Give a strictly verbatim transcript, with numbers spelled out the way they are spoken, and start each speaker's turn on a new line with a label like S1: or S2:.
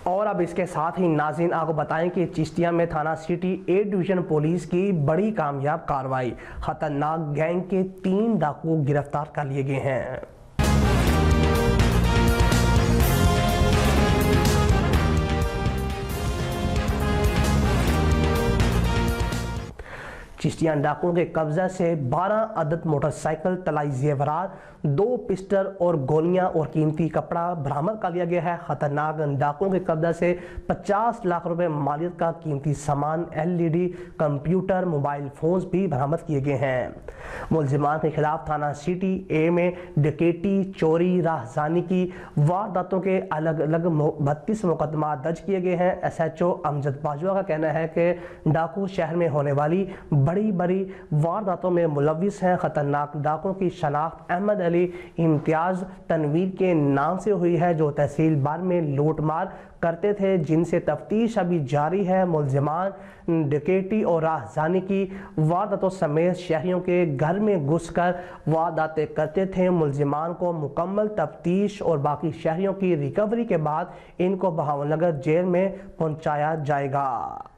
S1: اور اب اس کے ساتھ ہی ناظرین آپ کو بتائیں کہ چشتیہ میں تھانہ سٹی اے ڈویژن پولیس کی بڑی کامیاب کارروائی، خطرناک گینگ کے تین ڈاکو گرفتار کر لیے گئے ہیں۔ چشتیہ ڈاکوؤں کے قبضہ سے بارہ عدد موٹر سائیکل، طلائی زیورات، دو پسٹل اور گولیاں اور قیمتی کپڑا برآمد کر لیا گیا ہے۔ خطرناک ڈاکوؤں کے قبضہ سے پچاس لاکھ روپے مالیت کا قیمتی سامان، L E D, computer, mobile phones بھی برآمد کیے گئے ہیں۔ ملزمان کے خلاف تھانہ سٹی اے میں ڈکیتی، چوری، راہزنی کی وارداتوں کے الگ الگ بتیس مقدمات درج کیے گئے ہیں۔ S H O Amjad Bajwa کا کہنا ہے کہ ڈاکو شہر میں ہونے والی بڑی بڑی وارداتوں میں ملوث ہیں۔ خطرناک ڈاکوؤں کی شناخت احمد علی امتیاز تنویر کے نام سے ہوئی ہے، جو تحصیل بار میں لوٹ مار کرتے تھے، جن سے تفتیش ابھی جاری ہے۔ ملزمان ڈکیتی اور راہزنی کی وارداتوں سمیت شہریوں کے گھر میں گھس کر وارداتیں کرتے تھے۔ ملزمان کو مکمل تفتیش اور باقی شہریوں کی ریکوری کے بعد ان کو بہاول نگر جیل میں پہنچایا جائے گا۔